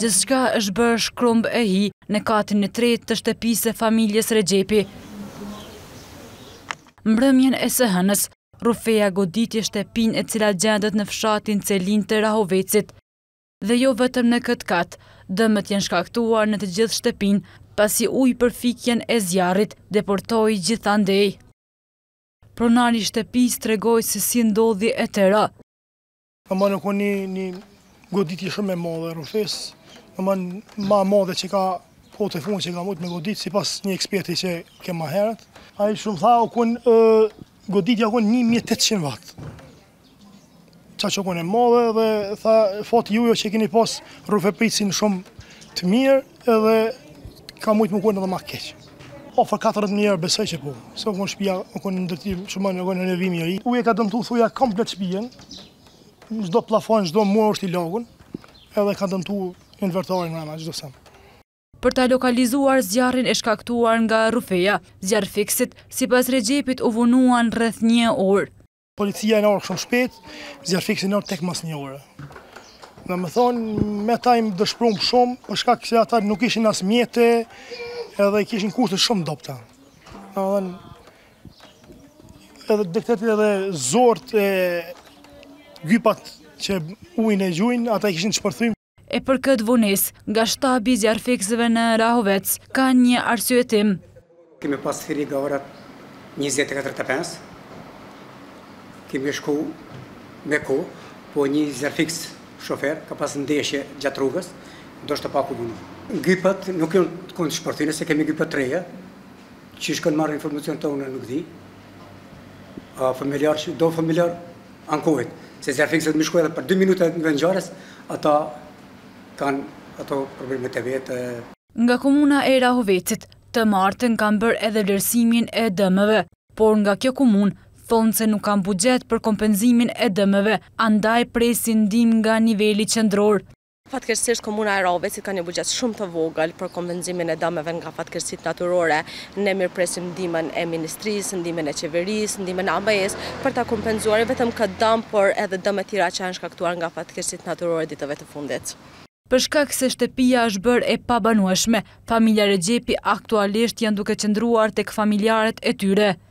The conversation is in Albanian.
Gjithçka është bërë shkrumb e hi në katin e tretë të shtëpisë së familjes Rexhepi. Mbrëmjen e së hënës, Rufeja goditi shtëpinë e cila gjendet në fshatin Celin të Rahovecit. Dhe jo vetëm në këtë kat, dëmët janë shkaktuar në të gjithë shtëpinë, pasi ujëpërfikjen e zjarrit deportoi gjithandej. Pronari i shtëpisë tregoi se si ndodhi e tëra. Ama nuk një goditje shumë e madhe Rufes, ma madhe që ka kohë të fundit që ka mujtë me godit, sipas një eksperti që ke ma herët. Ai shumë tha, goditja u kon 1800 watt. Qa që kon e madhe dhe tha, fati jujo që keni pas rufepritsin shumë të mirë edhe ka mujtë më kon edhe ma keq. Ofër 40.000 € besoj që po. Se u kon shtëpia, u kon ndërtim shumë u kon renovim i ri. Uje ka dëmtu thuja komplet shtëpinë. Çdo plafon, çdo mur është i lagun, edhe ka dëmtu invertorin nga çdo sen. Për ta lokalizuar zjarrin e shkaktuar nga Rufeja, zjarrfiksit sipas Rexhepit u vonuan rreth 1 orë. Policia e nërë shumë shpejt, zjarrfiksi nërë tek mas 1 orë. Dhe me thonë, me ta im dëshprum shumë, për shkak se ata nuk ishin as mjete, edhe kishin kushte shumë dopta. Edhe dektetit edhe zort e gypat që ujnë e gjujnë, ata kishin shpërthym. E për këtë vonesë, nga shtabi zjarrfiksëve në Rahovec, ka një arsyetim. Kemi pas thiri nga orat 20:45, kemi shku me ko, po një zjarrfiks shofer ka pas ndeshje gjatë rrugës, ndoshta pa ku vunu. Gypat nuk janë të kënd shpërthyne, se kemi gypat treja, që shkon marrë informacion tonë nuk di. Familjar ankohet, se zjarrfikset më shkojnë edhe për 2 minuta në vendngjarjes, ata kanë ato problemet e vetë. Nga komuna e Rahovecit, të martën kanë bërë edhe vlerësimin e dëmeve, por nga kjo komunë thonë se nuk kanë buxhet për kompenzimin e dëmeve, andaj presin ndihmë nga niveli qendror. Fatkeqësisht komuna e Rahovecit ka një buxhet shumë të vogël për kompenzimin e dëmeve nga fatkeqësitë natyrore. Ne mirëpresim ndihmën e ministrisë, ndihmën e qeverisë, ndihmën e ABS për ta kompenzuar vetëm këtë dëm, por edhe dëmë të tjera që janë shkaktuar nga fatkeqësitë natyrore ditëve të fundit. Për shkak se shtëpia është bërë e pabanueshme, familja Rexhepi aktualisht janë duke qëndruar tek familjarët e tyre.